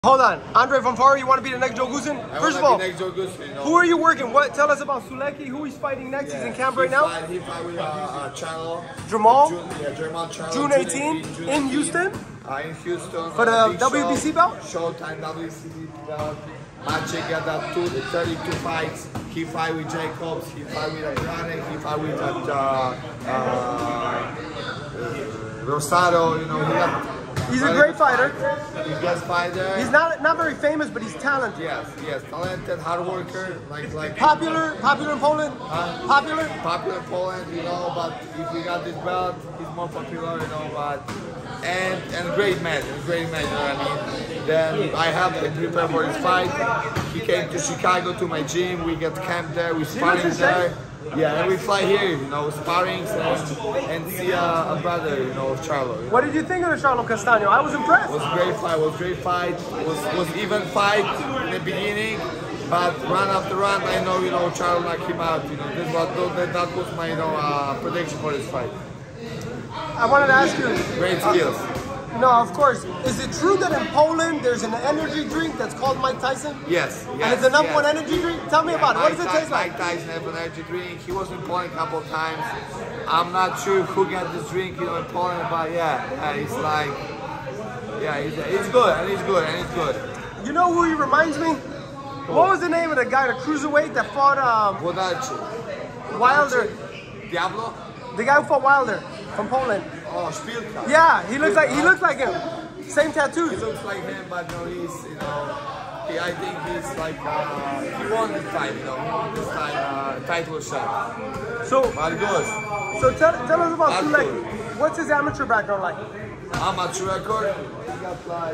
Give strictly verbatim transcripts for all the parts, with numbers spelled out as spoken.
Hold on, Andre Fonfara, you want to be the next Joe Goossen? First of all, next Joe Goossen, you know. Who are you working? What? Tell us about Sulecki. Who he's fighting next? Yeah. He's in camp right now. Fight, he fight with uh, uh, Charlo. Jamal. June, yeah, Jamal Charlo. June eighteenth in eighteen. Houston. Uh, in Houston. For the uh, W B C show, belt. Showtime W B C belt. Maciek got that two, thirty-two fights. He fight with Jacobs. He fight with Andrade. He fight with uh, uh, Rosado. You know, he got. He's a great fighter. He's a best fighter. He's not not very famous, but he's talented. Yes, yes, talented, hard worker, like like popular, popular in Poland. Uh, popular, popular in Poland, you know. But if we got this belt, he's more popular, you know. But and and great man, great man. You know what I mean? Then I helped him prepare for his fight. He came to Chicago to my gym. We get camp there. We sparring there. Yeah, and we fly here, you know, sparring and, and see uh, a brother, you know, of Charlo. You know? What did you think of the Charlo Castaño? I was impressed. It was a great fight, it was a great fight. It was, was even fight in the beginning, but run after run, I know, you know, Charlo knocked him out, you know. This was, that, that was my, you know, uh, prediction for this fight. I wanted to ask you. Great skills. Uh, No, of course. Is it true that in Poland there's an energy drink that's called Mike Tyson? Yes. yes and it's the number yes. one energy drink? Tell me yeah, about it. What Mike does it taste like? Mike Tyson has an energy drink. He was in Poland a couple of times. I'm not sure who got this drink, you know, in Poland, but yeah, yeah it's like, yeah, it's, it's good, and it's good, and it's good. You know who he reminds me? Cool. What was the name of the guy, the cruiserweight that fought um, Wilder? Diablo? The guy who fought Wilder from Poland. Oh, Szpilka. Yeah, he looks like he looks like him. Same tattoos. He looks like him, but no, he's, you know, he, I think he's like, uh, he won this time, you know, he won this time, uh, title shot. So, but good. So tell, tell us about Sulecki. Good. What's his amateur background like? Amateur record? He got like,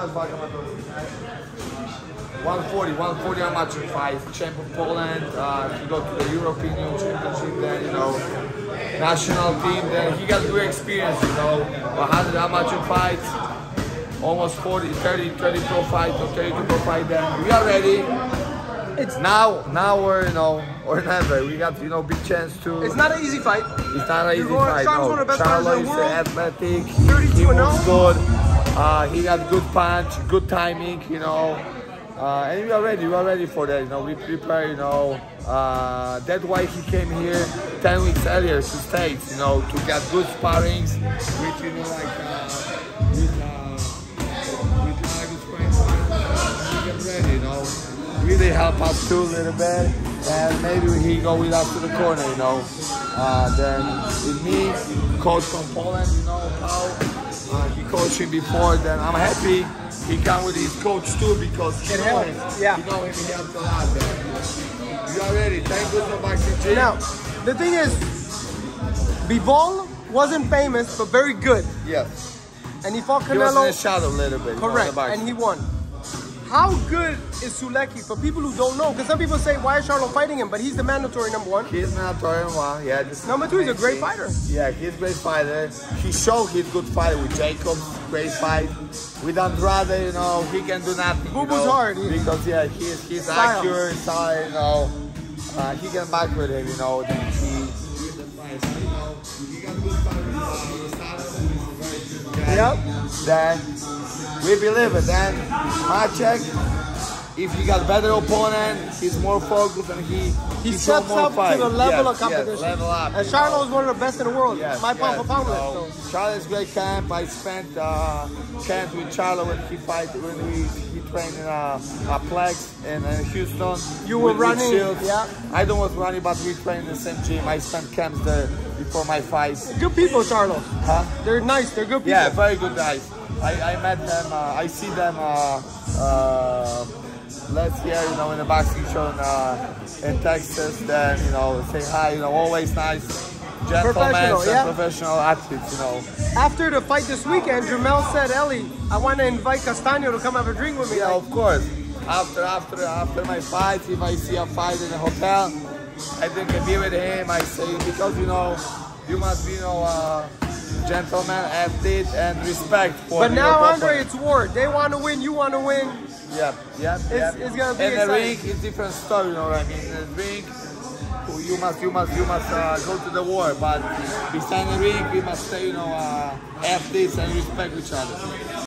one forty, one forty amateur fight, champ of Poland, uh, he got to the European Championship, then, you know, national team, then he got great experience, you know, one hundred amateur fights, almost forty, thirty, thirty pro fight or thirty-two pro fight, then we are ready. It's now, now we're, you know, or never. We got, you know, big chance to. It's not an easy fight. It's not an easy going, fight. Charlo's No. one of the best fighters in the world. Athletic. thirty-two he and moves good. Uh, he got good punch, good timing, you know. Uh, and we are ready. We are ready for that. You know, we prepare. You know, uh, that's why he came here ten weeks earlier to States. You know, to get good sparrings with, you know, like uh, with uh, with uh, good sparring partners. We get ready. You know, really help us too a little bit, and maybe he go with us to the corner. You know, uh, then with me, coach from Poland. You know, Paul. Uh, he coached him before. Then I'm happy. He come with his coach too because he it know him. Yeah. You know him, he helped a lot. Man. You are ready. Thank you so much, G. Now, the thing is, Bivol wasn't famous, but very good. Yes. And he fought Canelo. He was in the shadow a little bit. Correct. You know, and he won. How good is Sulecki for people who don't know? Because some people say, why is Charlo fighting him? But he's the mandatory number one. He's mandatory number one. Yeah. Number two, he's a great fighter. Yeah, he's a great fighter. He showed he's good fighter with Jacob. Great fight. With Andrade, you know, he can do nothing. Boo Boo's hard. He, because, yeah, he's, he's style. accurate, style, you know. Uh, he can back with him, you know. Then he, he the fight. So, you know, he got good fight with uh, Yep. Then we believe it. Then Maciek, if he got better opponent, he's more focused and he he he steps more up fight. to the level yes, of competition. Yes, level up. And Charlo is one of the best in the world. Yes, My pound yes, for pound you list. know, So. Charlo's great camp. I spent uh, camp with Charlo when he fight when we he trained in a, a Plex in uh, Houston. You were with, running, with yeah. I don't was running, but we trained in the same gym. I spent camps there before my fights. Good people, Charlo. Huh? They're nice. They're good people. Yeah, very good guys. I, I met them. Uh, I see them. Uh, uh, last year, you know, in a boxing show in, uh, in Texas. Then, you know, say hi. You know, always nice. Gentlemen and yeah. professional athletes, you know. After the fight this weekend, Jermell said, Ellie, I want to invite Castaño to come have a drink with me. Yeah, like, of course. After after after my fight, if I see a fight in a hotel, I drink a beer with him. I say, because, you know, you must be, you know, uh, gentleman, athlete, and respect for But now, your Andre, it's war. They want to win, you want to win. Yep, yep, It's, yep. it's going to be In the exciting. ring, it's different story, you know what I mean? In the ring, you must, you must, you must uh, go to the war. But beside the ring, we must stay, you know, uh, athletes and respect each other.